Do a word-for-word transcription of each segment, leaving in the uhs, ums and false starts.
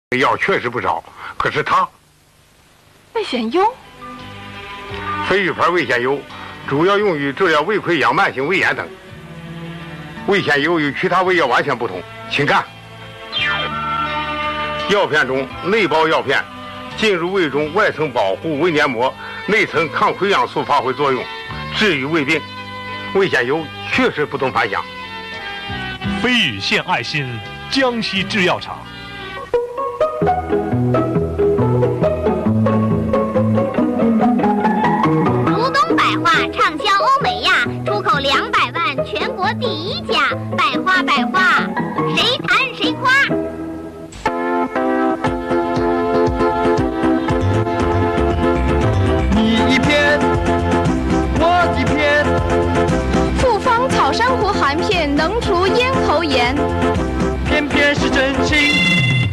药确实不少，可是它胃腺疣， 非玉牌胃腺疣主要用于治疗胃溃疡、慢性胃炎等。胃腺疣与其他胃药完全不同，请看，药片中内包药片进入胃中，外层保护胃黏膜，内层抗溃疡素发挥作用，治愈胃病。胃腺疣确实不同凡响。 飞羽县爱心江西制药厂。 如东百花畅销欧美亚，出口两百万，全国第一家。百花百花，谁谈谁夸。 你一片，我一片。 复方草珊瑚含片能除咽喉炎， 偏偏是真情。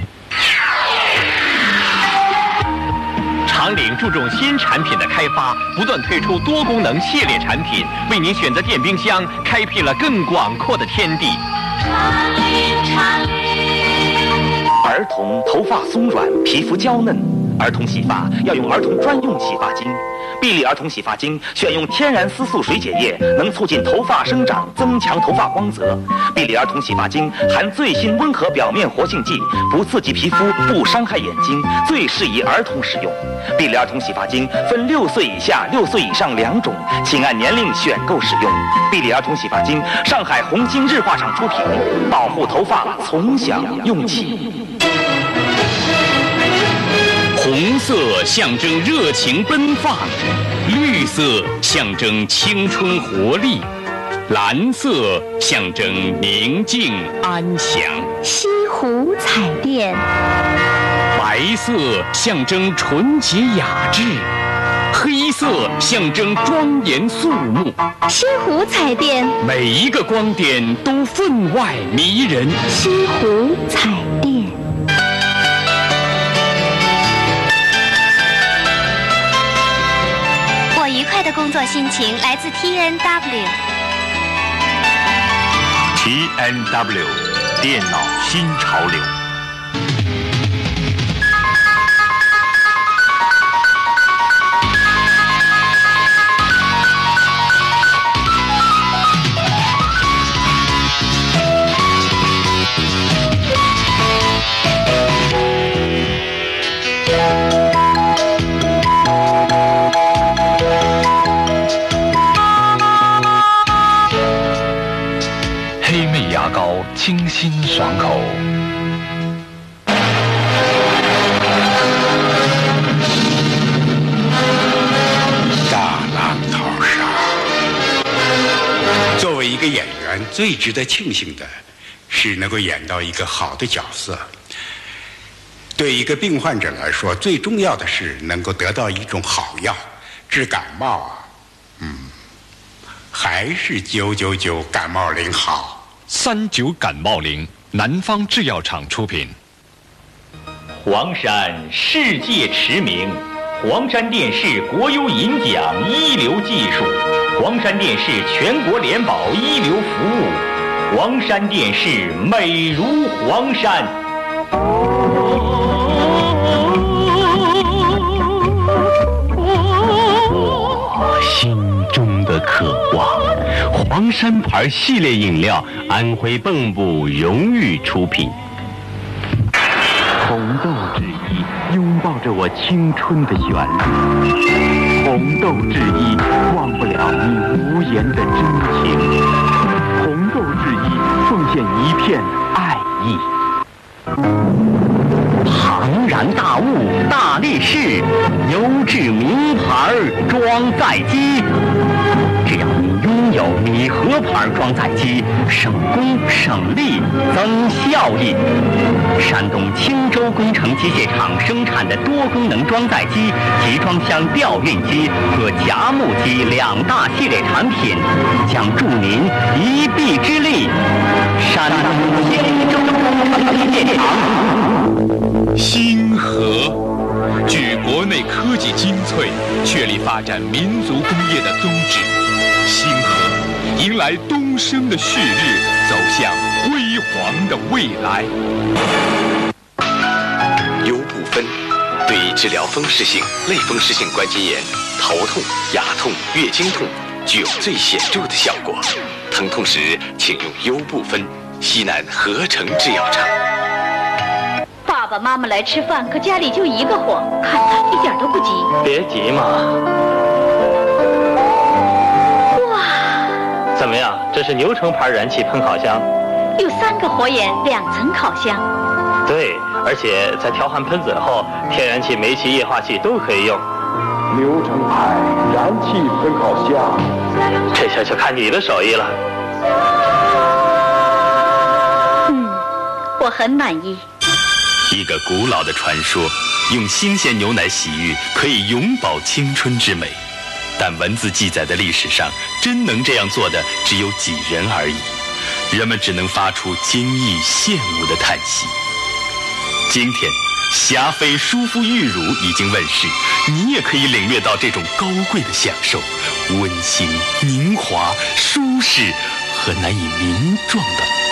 长岭注重新产品的开发，不断推出多功能系列产品，为您选择电冰箱开辟了更广阔的天地。 长岭长岭， 儿童头发松软，皮肤娇嫩，儿童洗发要用儿童专用洗发精。碧丽儿童洗发精选用天然丝素水解液，能促进头发生长，增强头发光泽。碧丽儿童洗发精含最新温和表面活性剂，不刺激皮肤，不伤害眼睛，最适宜儿童使用。碧丽儿童洗发精分六岁以下、六岁以上两种，请按年龄选购使用。碧丽儿童洗发精，上海红星日化厂出品，保护头发从小用起。 红色象征热情奔放，绿色象征青春活力，蓝色象征宁静安详， 西湖彩电， 白色象征纯洁雅致，黑色象征庄严肃穆。 西湖彩电， 每一个光点都分外迷人。 西湖彩电。愉快的工作心情来自 T N W。T N W 电脑新潮流。清新爽口， 大浪淘沙。作为一个演员，最值得庆幸的是能够演到一个好的角色。对一个病患者来说，最重要的是能够得到一种好药。治感冒啊，嗯，还是九九九感冒灵好。 三九感冒灵，南方制药厂出品。 黄山世界驰名，黄山电视国优银奖一流技术，黄山电视全国联保一流服务，黄山电视美如黄山。 我心中的渴望。黄山牌系列饮料，安徽蚌埠荣誉出品。红豆制衣拥抱着我青春的旋律，红豆制衣忘不了你无言的真情，红豆制衣奉献一片爱意。庞然大物，大力士，优质名牌装载机。只要你拥有米盒牌装载机，省工省力增效益。山东青州工程机械厂生产的多功能装载机、集装箱吊运机和夹木机两大系列产品，将助您一臂之力。山东青州工程机械厂。 星河，据国内科技精粹，确立发展民族工业的宗旨。星河迎来东升的旭日，走向辉煌的未来。 对治疗风湿性、类风湿性关节炎、头痛、牙痛、月经痛具有最显著的效果。疼痛时，请用优布芬，西南合成制药厂。 爸爸妈妈来吃饭，可家里就一个火，看他一点都不急。 别急嘛。 哇！ 怎么样？这是牛城牌燃气喷烤箱， 有三个火眼，两层烤箱。 对，而且在调换喷嘴后，天然气、煤气、液化气都可以用。 牛城牌燃气喷烤箱， 这下就看你的手艺了。 嗯，我很满意。 一个古老的传说，用新鲜牛奶洗浴可以永葆青春之美，但文字记载的历史上，真能这样做的只有几人而已。人们只能发出惊异羡慕的叹息。今天，霞飞舒肤玉乳已经问世，你也可以领略到这种高贵的享受，温馨、宁华、舒适和难以名状的